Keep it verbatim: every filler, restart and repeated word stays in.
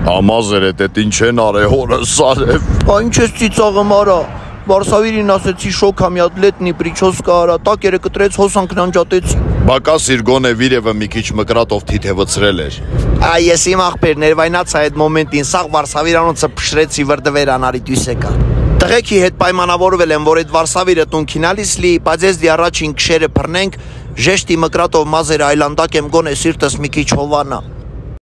Համազեր է դետ ինչ են արե հորը սարև։ Այն չես ծիծաղը մարա։ Վարսավիրին ասեցի շոքա մի հատ լետնի պրիչոսկա արա, տակերը կտրեց հոսանքն անջատեցի։ Բակասիր գոնե վիրևը մի քիչ մկրատով թիթևացրել էր։ Այ ես իմ աղբեր ներվայնացա այդ մոմենտին, սաղ Վարսավիրանոցը փշրեցի վրդվեր անարի դյուսեկա։ Տղեկի հետ պայմանավորվել եմ, որ այդ Վարսավիրը տունքինալիս լի, բայց ես դի առաջին քշերը բռնենք, ժեշտի մկրատով մազերը այլանդակ եմ գոնե սիրտս մի քիչ հովանա։